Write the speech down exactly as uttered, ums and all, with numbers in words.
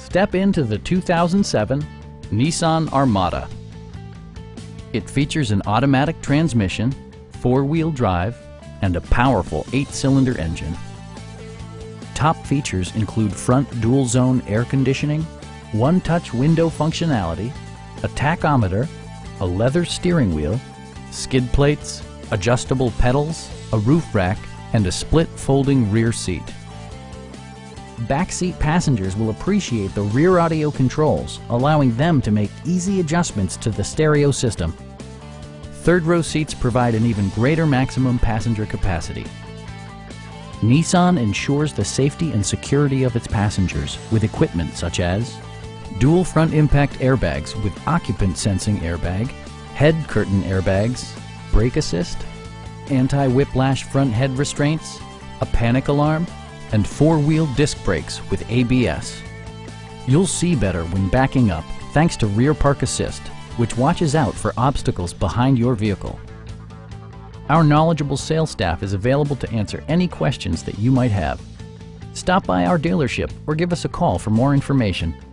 Step into the two thousand seven Nissan Armada. It features an automatic transmission, four-wheel drive, and a powerful eight-cylinder engine. Top features include front dual-zone air conditioning, one-touch window functionality, a tachometer, a leather steering wheel, skid plates, adjustable pedals, a roof rack, and a split folding rear seat. Backseat passengers will appreciate the rear audio controls, allowing them to make easy adjustments to the stereo system. Third row seats provide an even greater maximum passenger capacity. Nissan ensures the safety and security of its passengers with equipment such as dual front impact airbags with occupant sensing airbag, head curtain airbags, brake assist, anti-whiplash front head restraints, a panic alarm, and four-wheel disc brakes with A B S. You'll see better when backing up thanks to rear park assist, which watches out for obstacles behind your vehicle. Our knowledgeable sales staff is available to answer any questions that you might have. Stop by our dealership or give us a call for more information.